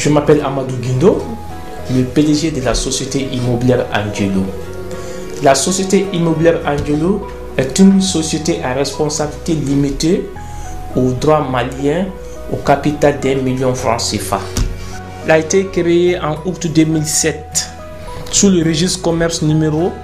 Je m'appelle Amadou Guindo, le PDG de la société immobilière Angelo. La société immobilière Angelo est une société à responsabilité limitée aux droits maliens au capital d'1 million francs CFA. Elle a été créée en août 2007 sous le registre commerce numéro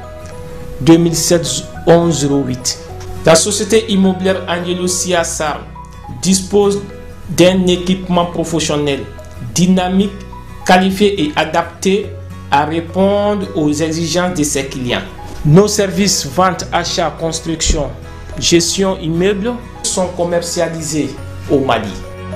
2007-1108. La société immobilière Angelo CSA dispose d'un équipement professionnel dynamique, qualifié et adapté à répondre aux exigences de ses clients. Nos services vente, achat, construction, gestion immeuble sont commercialisés au Mali.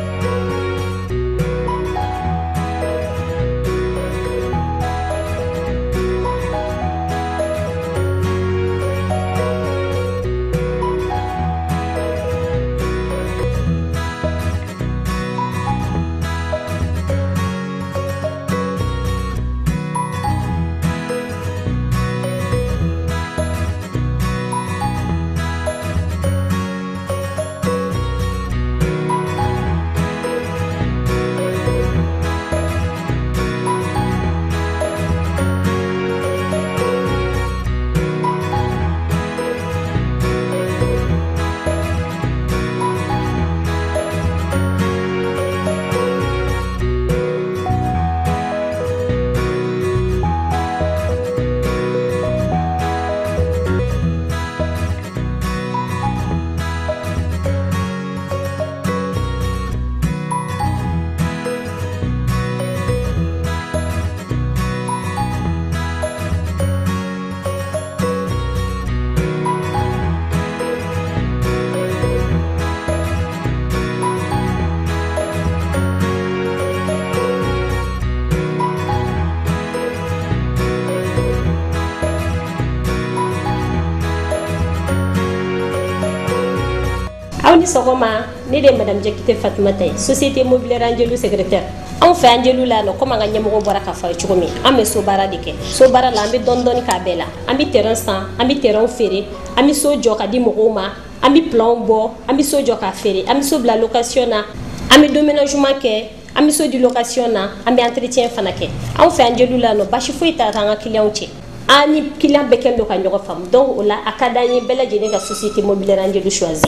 Auni sogoma ne de madame Jakite Fatoumata société immobilière Angelo secrétaire on fait Angelo la no comme nga nyamo bora ka fa chikomi ame so bara dike so bara la ambi dondoni ka bela ambi terrain san ambi terrain ferré ambi so joka di mogoma ambi plan bo ambi so joka ferré ambi so la location na ambi déménagement ke ambi so di location na ambi entretien fanake on fait Angelo la no bashi fo ita tanga client ci ani client bekendo ka nyoko fam donc la akadani bela jene ka société immobilière Angelo choisi.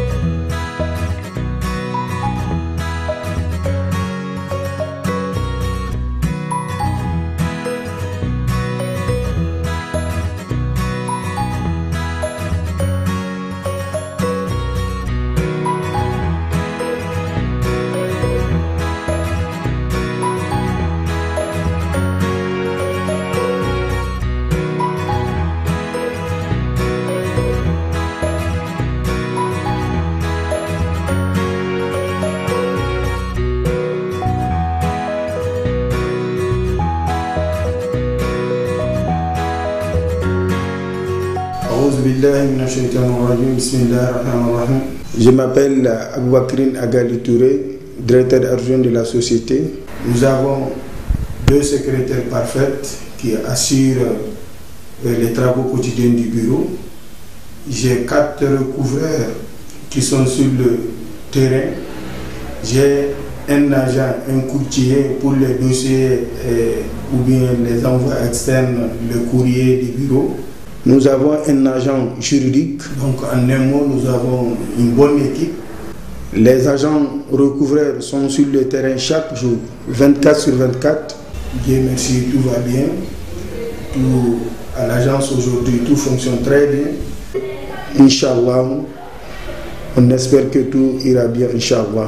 Je m'appelle Aboubakrine Agali Touré, directeur adjoint de la société. Nous avons 2 secrétaires parfaites qui assurent les travaux quotidiens du bureau. J'ai 4 recouvreurs qui sont sur le terrain. J'ai un agent, un courtier pour les dossiers ou bien les envois externes, le courrier du bureau. Nous avons un agent juridique, donc en un mot, nous avons une bonne équipe. Les agents recouvreurs sont sur le terrain chaque jour, 24 sur 24. Dieu merci, tout va bien. Tout, à l'agence aujourd'hui, tout fonctionne très bien. Inch'Allah, on espère que tout ira bien, Inch'Allah.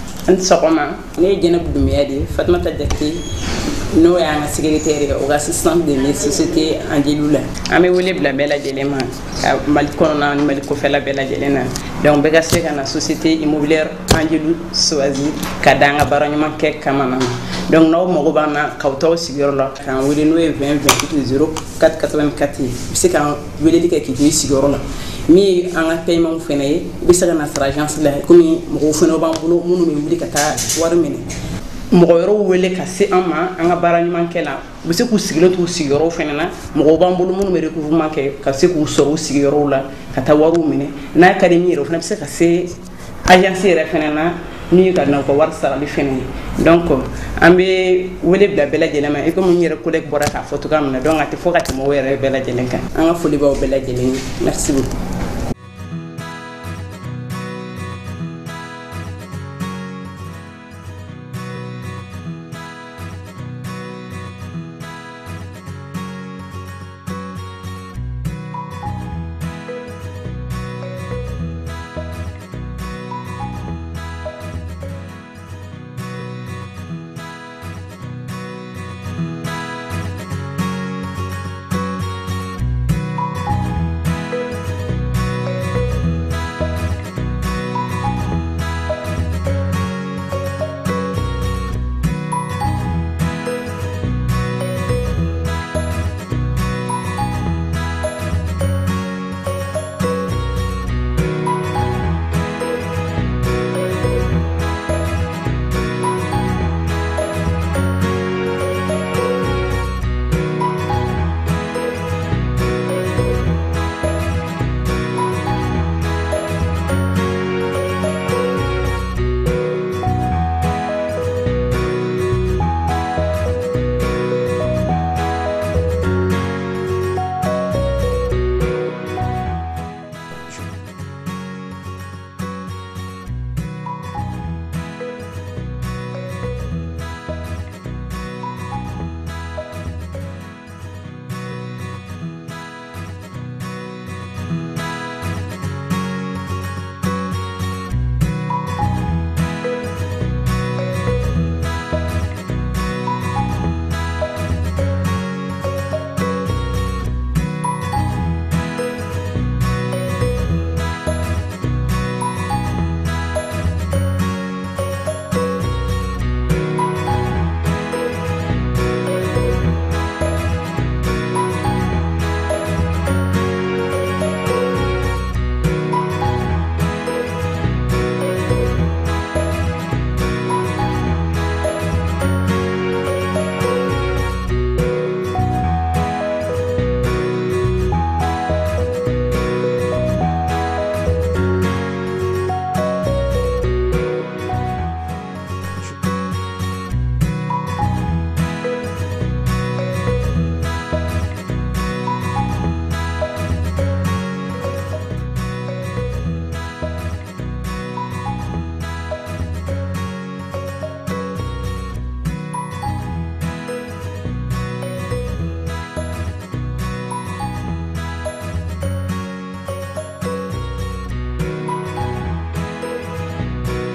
Nous sommes secrétaire ou assistant de la société Angelo. Ami wele bla bela jelema mal corona mal ko fela bela jelena donc bega se kana société immobilière Angelo choisi kadanga baranyuma ke kamana donc no mo bana kawto sigiro la kan wele no 20 28 0484 c'est quand wele dike ki sigiro la mi anga paiement fene bisa kana agence la comme mo fene ba bulo munu mi wuli kata war mene mɔgɔ yɔrɔ wele ka se an ma an ka baara ɲuman kɛ la u bɛ se k'u sigilen t'u sigiyɔrɔw fana na mɔgɔw b'an bolo minnu bɛ recouvrement kɛ ka se k'u sɔrɔ u sigiyɔrɔw la ka taa wariw minɛ n'a ka di min yɛrɛ o fana bɛ se ka se agence yɛrɛ fana na min ka na ko war sarali fɛnɛ ye donc an bɛ wele bila bɛɛ lajɛlen ma i komi n yɛrɛ collègue bɔra k'a fɔ cogoya min na donc a tɛ fɔ ka tɛmɛ o yɛrɛ bɛɛ lajɛlen kan an ka foli b'aw bɛɛ lajɛlen ye merci beaucoup.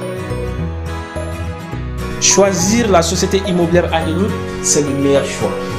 Choisir la société immobilière Angelou, c'est le meilleur choix.